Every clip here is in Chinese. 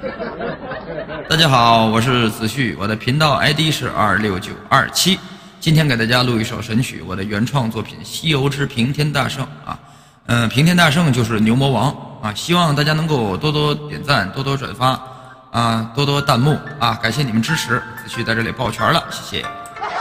大家好，我是子旭，我的频道 ID 是26927。今天给大家录一首神曲，我的原创作品《西游之平天大圣》啊。平天大圣就是牛魔王啊，希望大家能够多多点赞，多多转发啊，多多弹幕啊，感谢你们支持。子旭在这里抱拳了，谢谢。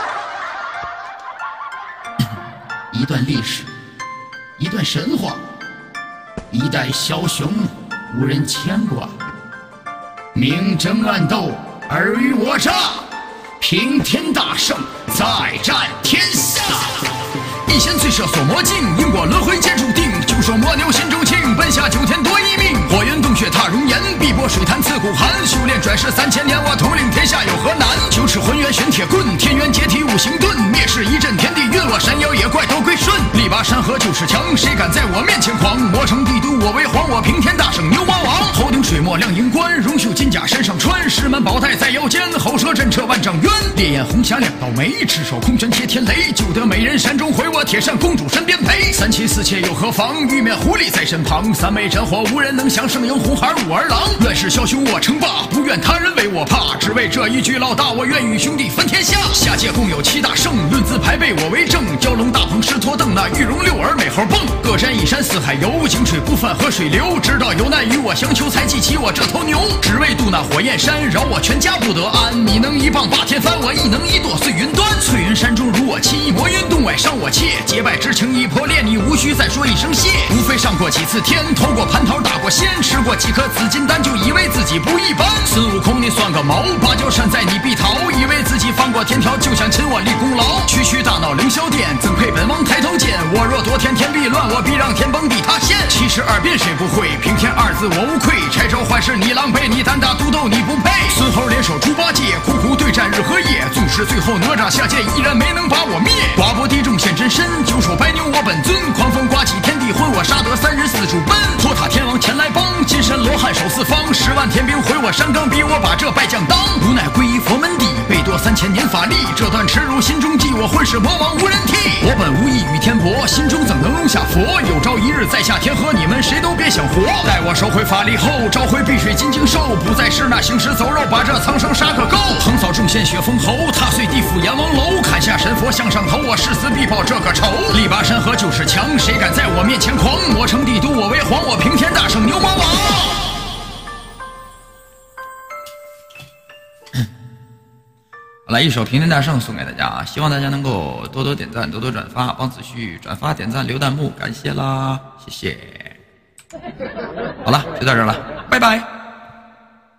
一段历史，一段神话，一代枭雄，无人牵挂。明争暗斗，尔虞我诈，平天大圣，再战天下。一仙醉射锁魔镜，因果轮回皆注定。就说魔牛心中情，奔下九天夺一命。火云洞穴踏熔岩，碧波水潭刺骨寒。修炼转世3000年，我统领天下有何难？九尺浑圆玄铁棍，天元解体五行盾。灭世一阵天地运，我山妖野怪都归顺。力拔山河就是强，谁敢在我面前狂？魔城帝都我为皇，我平天大圣牛魔王。头顶水墨亮银冠，荣袖金甲身上穿。石门宝带在腰间，喉舌震彻万丈渊。烈焰红霞两道眉，赤手空拳接天雷。救得美人山中回，我铁扇公主身边陪。三妻四妾又何妨？玉面狐狸在身旁。三昧战火无人能降，圣婴红孩武儿郎。乱世枭雄我称霸，不愿他人为我怕。只为这一句老大，我愿与兄弟分天下。下界共有7大圣，论资排辈我为正。蛟龙大鹏狮驼蹬，那玉龙六耳美猴蹦。各山一山四海游，井水不犯河水流。直到有难与我相求，才记起我这头牛。只为渡那火焰山，饶我全家不得安。你能一棒把天翻，我亦能一朵碎云端。翠云山中如我妻，魔云洞外伤我妾。结拜之情已破裂，你无需再说一声谢。无非上过几次天，偷过蟠桃打过仙，吃过几颗紫金丹，就以为自己不一般。孙悟空你算个毛，芭蕉扇在你必逃。以为自己翻过天条，就想请我立功劳。区区大闹凌霄殿，怎配本王抬头见？我若夺天，天必乱，我必让天崩地塌陷。72变谁不会？平天2字我无愧。拆招坏事你狼狈，你胆大独斗你不配。孙猴联手猪八戒，苦苦对战日和夜。纵使最后哪吒下界，依然没能把我灭。寡不敌众现真身，九手白牛我本尊。狂风刮起天地昏，我杀得3日4主奔。托塔天王前来帮，金身罗汉守四方。10万天兵回我山岗，逼我把这败将当。无奈归依佛门地，被夺3000年法力。这段耻辱心中记，我混世魔王无人替。我本无意与天搏，心中怎能容下佛？有朝一日再下天河，你们谁都别想活。待我收回法力后，召回碧水金睛兽，不再是那行尸走肉，把这苍生杀个够。横扫众仙血封喉，踏碎地府阎王楼。砍下神佛向上头，我誓死必报这个仇。力拔山河就是强，谁敢在我面前狂？魔城帝都我为皇，我平天大圣牛魔王。 好了，一首《平天大圣》送给大家啊！希望大家能够多多点赞，多多转发，帮子旭转发、点赞、留弹幕，感谢啦，谢谢。好了，就到这儿了，拜拜。